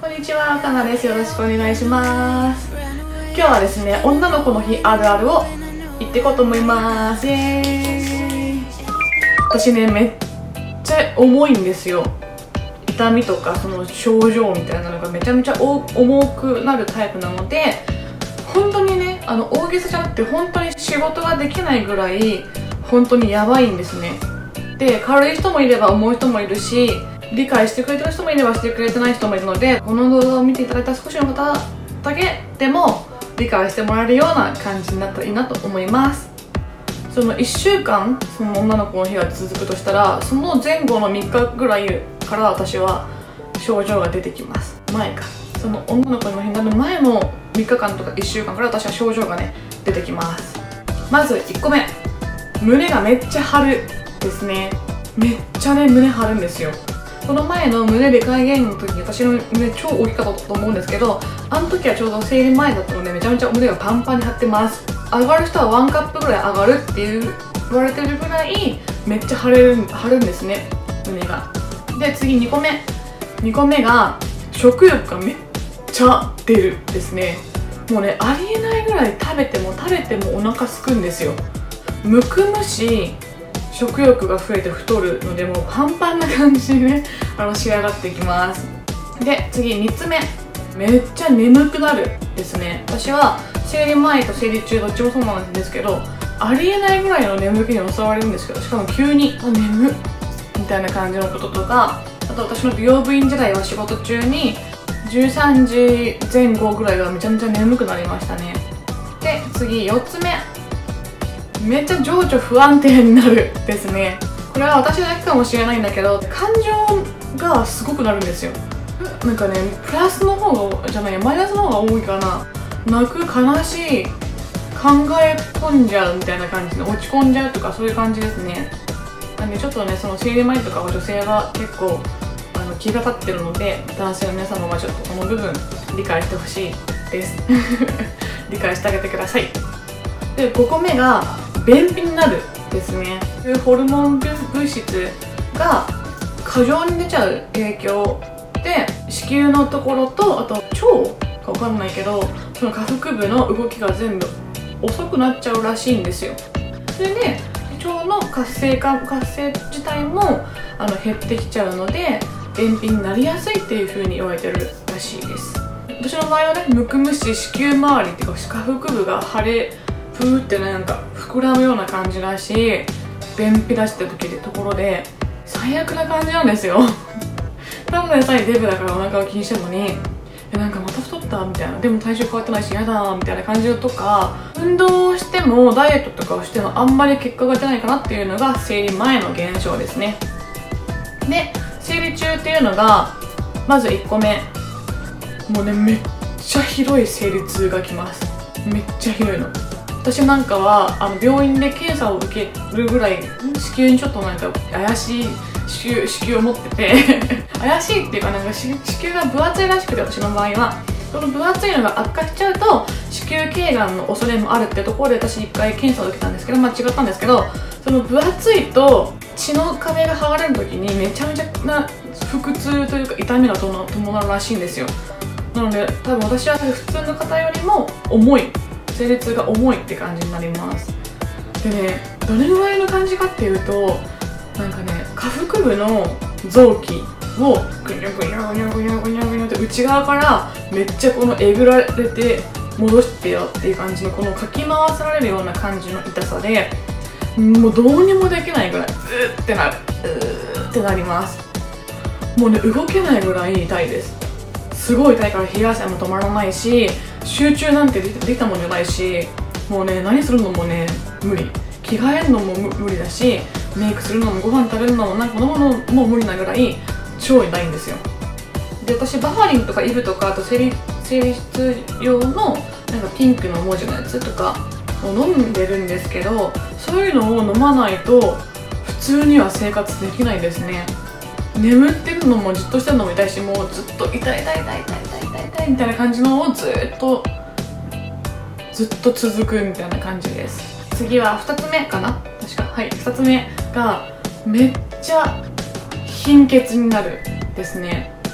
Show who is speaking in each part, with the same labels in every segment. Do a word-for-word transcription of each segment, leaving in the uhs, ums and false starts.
Speaker 1: こんにちは、かなです。よろしくお願いします。今日はですね、女の子の日あるあるを言っていこうと思います。イエーイ。私ね、めっちゃ重いんですよ。痛みとかその症状みたいなのがめちゃめちゃ重くなるタイプなので、本当にね、あの大げさじゃなくて本当に仕事ができないぐらい本当にやばいんですね。で、軽い人もいれば重い人もいるし、理解してくれてる人もいればしてくれてない人もいるので、この動画を見ていただいた少しの方だけでも理解してもらえるような感じになったらいいなと思います。そのいっしゅうかんその女の子の日が続くとしたら、その前後のみっかぐらいから私は症状が出てきます。前かその女の子の日になる前のみっかかんとかいっしゅうかんから私は症状がね出てきます。まずいっこめ、胸がめっちゃ張るですね。めっちゃね胸張るんですよ。この前の胸でかいゲームの時に私の胸超大きかったと思うんですけど、あの時はちょうど生理前だったのでめちゃめちゃ胸がパンパンに張ってます。上がる人はワンカップぐらい上がるっていう言われてるぐらいめっちゃ張れる張るんですね、胸が。で次にこめ、にこめが食欲がめっちゃ出るですね。もうねありえないぐらい食べても食べてもお腹すくんですよ。むくむし食欲が増えて太るので、もうパンパンな感じでねあの仕上がっていきます。で次みっつめ、めっちゃ眠くなるですね。私は生理前と生理中どっちもそうなんですけど、ありえないぐらいの眠気に襲われるんですけど、しかも急に「あ眠っ」みたいな感じのこととか、あと私の美容部員時代は仕事中にじゅうさんじぜん後ぐらいがめちゃめちゃ眠くなりましたね。で次よっつめ、めっちゃ情緒不安定になるですね。これは私だけかもしれないんだけど、感情がすごくなるんですよ。なんかねプラスの方がじゃないマイナスの方が多いかな。泣く、悲しい、考え込んじゃうみたいな感じで落ち込んじゃうとかそういう感じですね。なんでちょっとねその生理前とかは女性が結構あの気が立ってるので、男性の皆様はちょっとこの部分理解してほしいです理解してあげてください。でごこめが便秘になるですね。ホルモン物質が過剰に出ちゃう影響で、子宮のところとあと腸か分かんないけど、その下腹部の動きが全部遅くなっちゃうらしいんですよ。それで腸の活性化活性自体もあの減ってきちゃうので便秘になりやすいっていう風に言われてるらしいです。私の場合はねむくむし、子宮周りっていうか下腹部が腫れふーってねなんか膨らむような感じだし、便秘出した時でところで最悪な感じなんですよただでさえデブだからお腹を気にしてるのに、えなんかまた太ったみたいな、でも体重変わってないし嫌だみたいな感じとか、運動をしてもダイエットとかをしてもあんまり結果が出ないかなっていうのが生理前の現象ですね。で生理中っていうのがまずいっこめ、もうねめっちゃひどい生理痛がきます。めっちゃひどいの。私なんかはあの病院で検査を受けるぐらい子宮にちょっとなんか怪しい子宮子宮を持ってて怪しいっていうかなんか子宮が分厚いらしくて、私の場合はその分厚いのが悪化しちゃうと子宮頸がんの恐れもあるってところで私いっかい検査を受けたんですけど、間違ったんですけど、その分厚いと血の壁が剥がれる時にめちゃめちゃな腹痛というか痛みが伴うらしいんですよ。なので多分私は普通の方よりも重い、生理痛が重いって感じになります。でねどれぐらいの感じかっていうと、なんかね下腹部の臓器をグニョグニョグニョグニョグニョグニョって内側からめっちゃこのえぐられて戻してよっていう感じの、このかき回されるような感じの痛さで、もうどうにもできないぐらいうーってなるうーってなります。もうね動けないぐらい痛いです。すごい痛いから冷や汗も止まらないし、集中なんてできたもんじゃないし、もうね何するのもね無理、着替えるのも無理だし、メイクするのもご飯食べるのもなんか飲むのも無理なぐらい超痛いんですよ。で私バファリンとかイブとかあと生理生理室用のなんかピンクの文字のやつとかを飲んでるんですけど、そういうのを飲まないと普通には生活できないですね。眠ってるのもじっとしてるのも痛いし、もうずっと痛い痛い痛い痛い痛い痛い痛いみたいな感じのをずっとずっと続くみたいな感じです。次はふたつめかな、確かはいふたつめがめっちゃ貧血になるですね。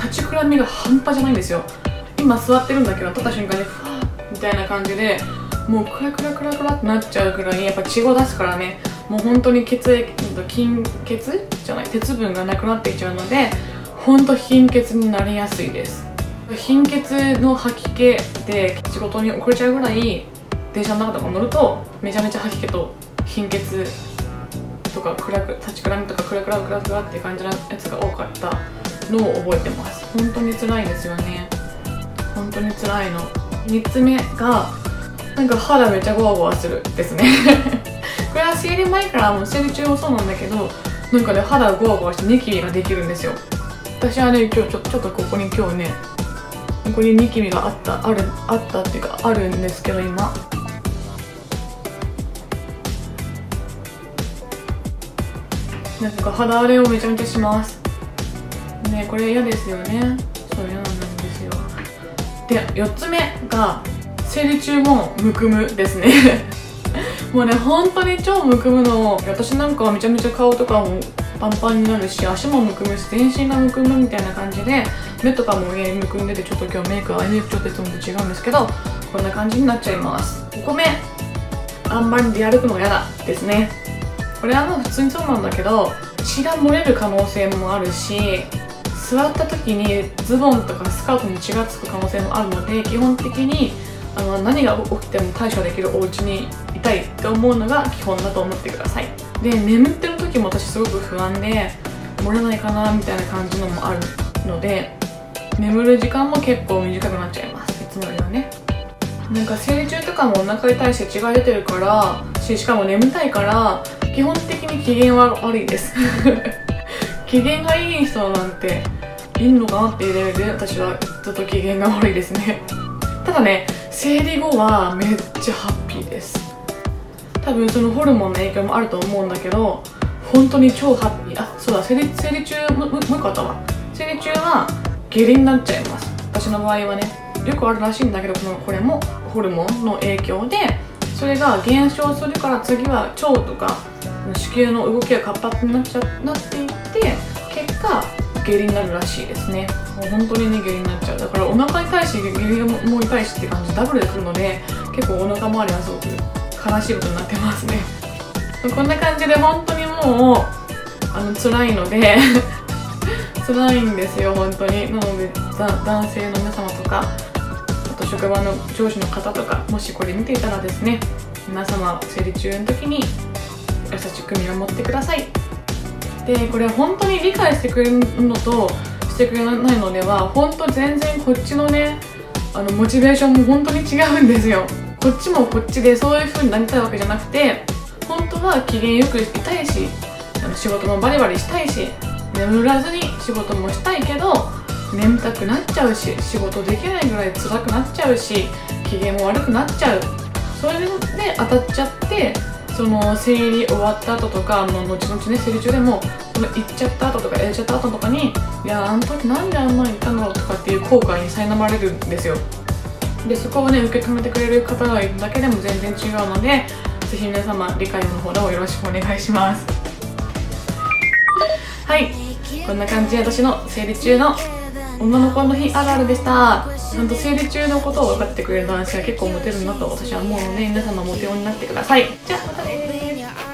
Speaker 1: 立ちくらみが半端じゃないんですよ。今座ってるんだけど、立った瞬間にふわーみたいな感じで、もうクラクラクラクラってなっちゃうくらい、やっぱ血を出すからね、もう本当に血液、筋血じゃない鉄分がなくなっていっちゃうので、本当貧血になりやすいです。貧血の吐き気で仕事に遅れちゃうぐらい、電車の中とか乗るとめちゃめちゃ吐き気と貧血とかクラク立ちくらみとかクラクラクラクラっていう感じのやつが多かったのを覚えてます。本当に辛いですよね。本当に辛いの。みっつめがなんか肌めちゃゴワゴワするですねこれは生理前からもう生理中もそうなんだけど、なんかね肌がゴワゴワしてニキビができるんですよ。私はね今日ちょちょっとここに今日ねここにニキビがあったあるあったっていうかあるんですけど、今なんか肌荒れをめちゃめちゃしますね。これ嫌ですよね。そう嫌なんですよ。でよっつめが生理中もむくむですねもうね本当に超むくむの。私なんかはめちゃめちゃ顔とかもパンパンになるし、足もむくむし、全身がむくむみたいな感じで、目とかも上にむくんでて、ちょっと今日メイクはアイメイクちょっといつもと違うんですけど、こんな感じになっちゃいます。ごこめ、あんまり出歩くのが嫌だですね。これはもう普通にそうなんだけど、血が漏れる可能性もあるし、座った時にズボンとかスカートに血がつく可能性もあるので、基本的にあの何が起きても対処できるお家にいたいって思うのが基本だと思ってください。で眠ってる時も私すごく不安で漏れないかなみたいな感じのもあるので、眠る時間も結構短くなっちゃいます、いつもよりはね。なんか生理中とかもお腹に対して血が出てるからし、しかも眠たいから基本的に機嫌は悪いです機嫌がいい人なんていんのかなっていうレベルで、私はずっと機嫌が悪いですねただね生理後はめっちゃハッピーです。多分そのホルモンの影響もあると思うんだけど、本当に超ハッピー。あ、そうだ、生理、生理中ももう一個あったわ。生理中は下痢になっちゃいます、私の場合はね。よくあるらしいんだけど、このこれもホルモンの影響で、それが減少するから次は腸とか子宮の動きが活発になっちゃなっていって、結果下痢になるらしいですね。もう本当にね下痢になっちゃう。だからお腹に対して下痢も痛いしって感じでダブルでくるので、結構お腹周りはすごく悲しいことになってますねこんな感じで本当にもうあの辛いので辛いんですよ本当に。なので男性の皆様とか、あと職場の上司の方とか、もしこれ見ていたらですね、皆様生理中の時に優しく見守ってください。でこれ本当に理解してくれるのとしてくれないのでは、本当全然こっちのねあのモチベーションも本当に違うんですよ。こっちもこっちでそういう風になりたいわけじゃなくて、本当は機嫌よくいたいし、あの仕事もバリバリしたいし、眠らずに仕事もしたいけど眠たくなっちゃうし、仕事できないぐらい辛くなっちゃうし、機嫌も悪くなっちゃう。それで当たっちゃって、その生理終わった後とか、あの後々ね生理中でもその行っちゃった後とかやっちゃった後とかに、いやあの時なんであんなに言ったのとかっていう後悔に苛まれるんですよ。でそこをね受け止めてくれる方がいるだけでも全然違うので、ぜひ皆様理解の方をよろしくお願いしますはい、こんな感じで私の生理中の女の子の日あるあるでした。ちゃんと生理中のことを分かってくれる男性は結構モテるなと私は思うので、皆様モテ男になってください。じゃあまたねー。